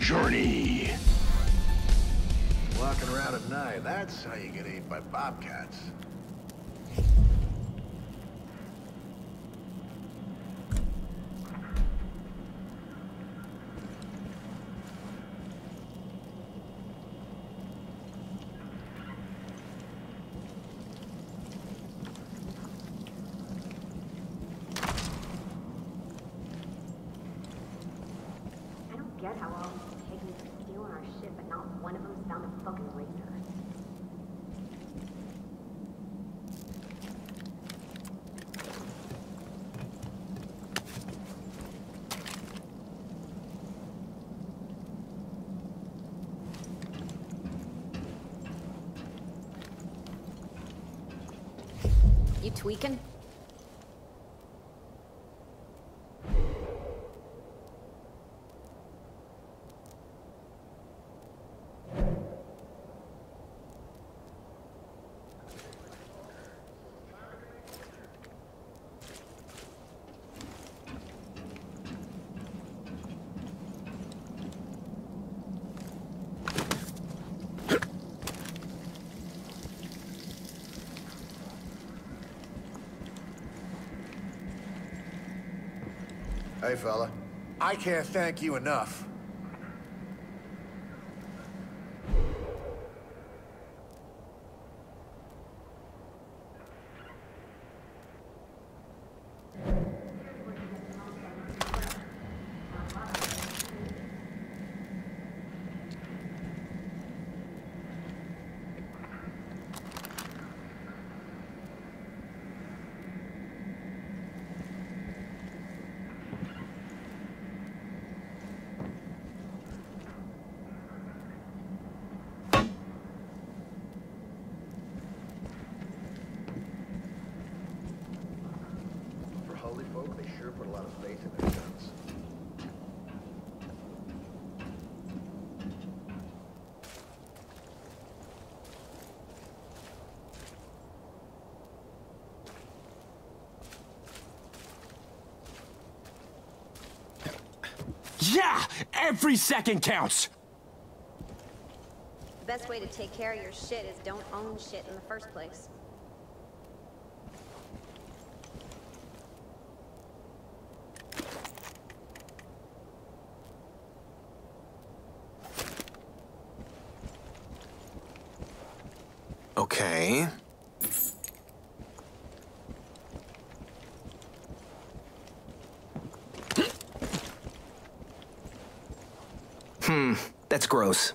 journey. Walking around at night, that's how you get ate by bobcats. Get how all these pygmies are stealing our shit, but not one of them's found a fucking razor. You tweaking? Hey, fella. I can't thank you enough. Holy folk, they sure put a lot of faith in their guns. Yeah! Every second counts! The best way to take care of your shit is don't own shit in the first place. Okay. That's gross.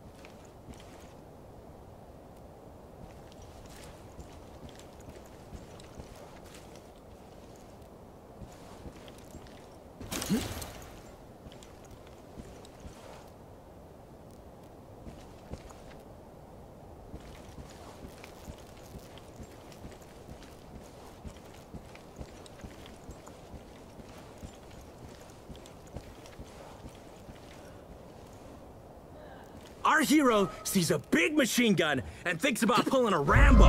Our hero sees a big machine gun and thinks about pulling a Rambo.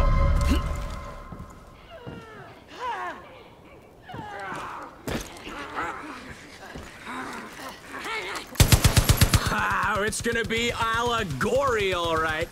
It's gonna be allegory, all right.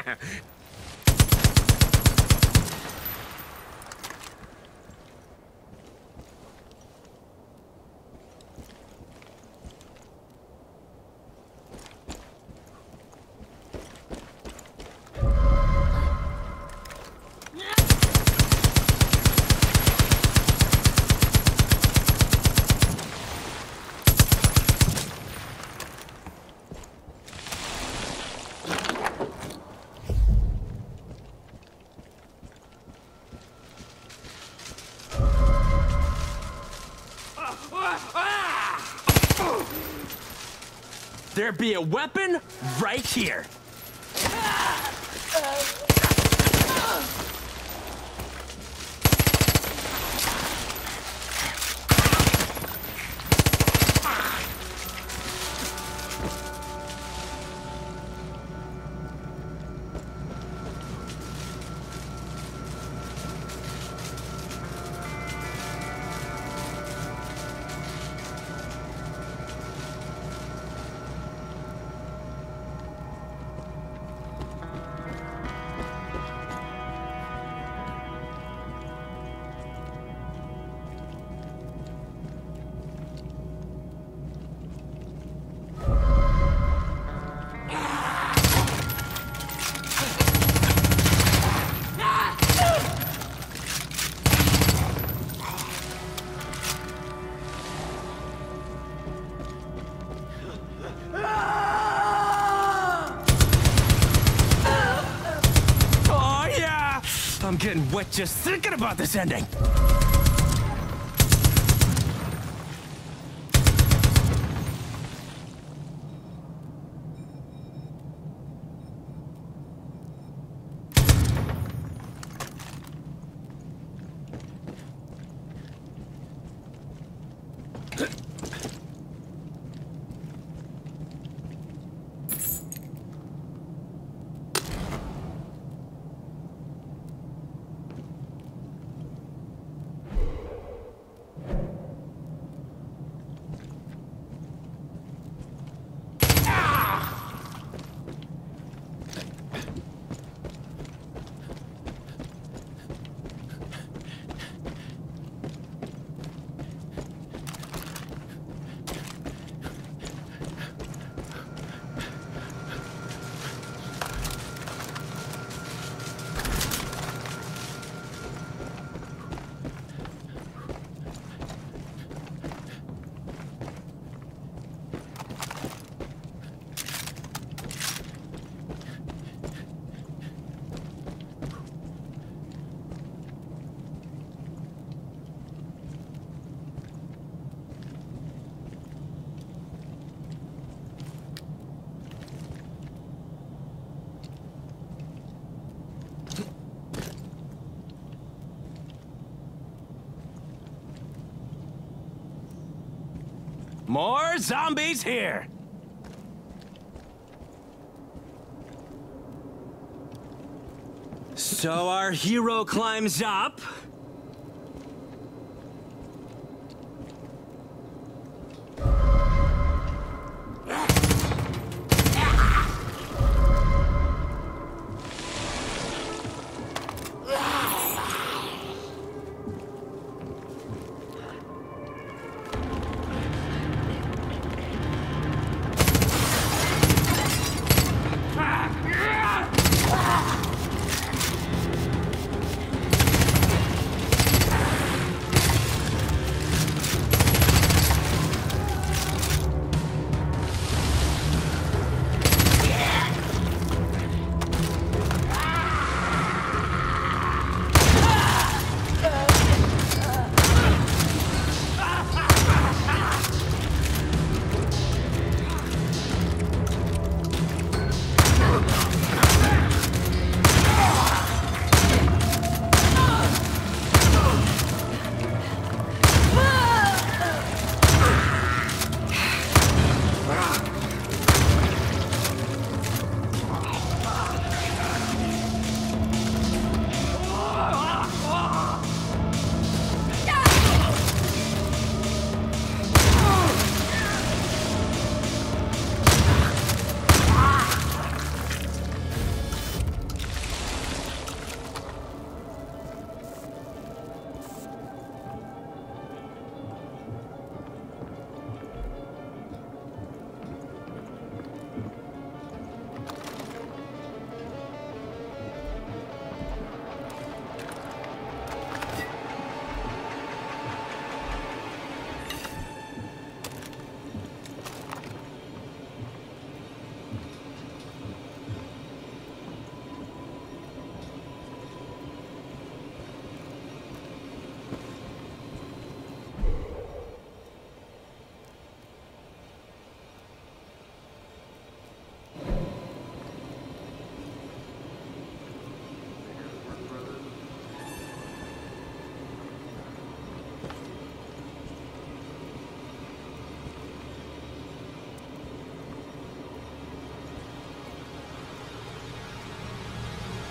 There be a weapon right here. I'm getting wet just thinking about this ending. More zombies here! So our hero climbs up.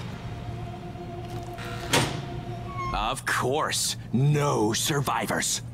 Of course, no survivors.